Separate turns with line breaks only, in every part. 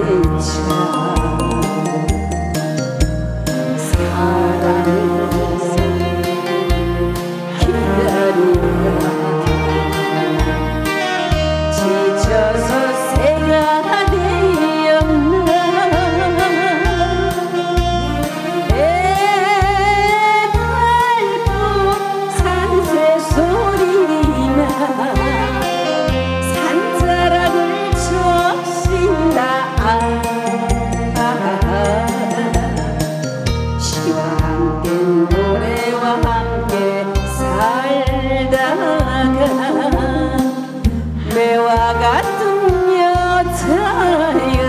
매와 같은 여자여.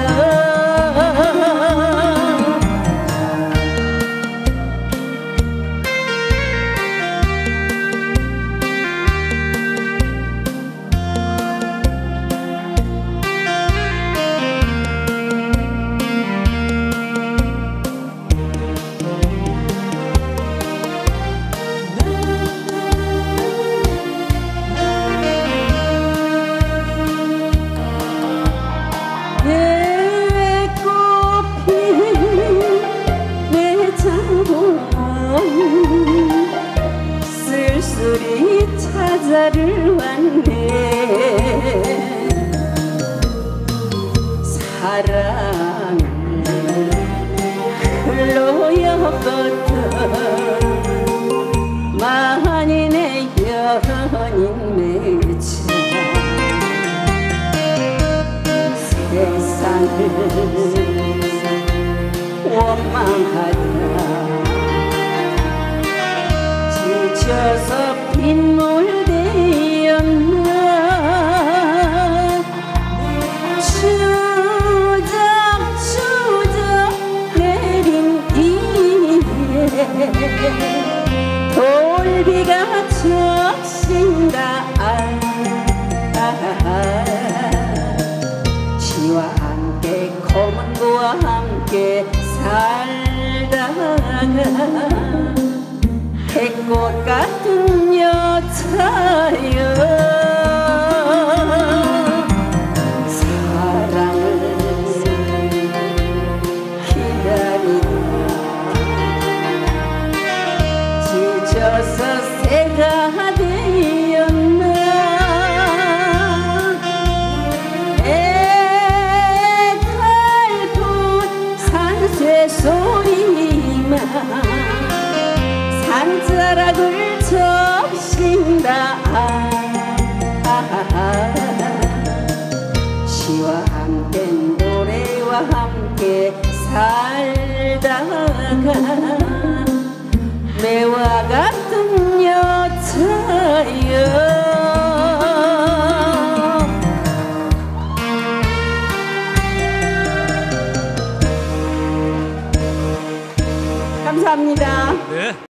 쓸쓸히 찾아를 왔네. 사랑을 흘러였거든. 만인의 연인 맺자 세상을 원망하다 지쳐서 빗물 되었나. 추적추적 내린 이에 돌비가 적신다. 시와 함께 검은 고와 함께 살다가 백꽃 같은 여자여. 사랑을 기다리다 지쳐서 새가 되었나. 애달픈 산새 소리만 산자락을 적신다. 시와 함께 노래와 함께 살다가 매와 같은 여자여. 감사합니다.
네.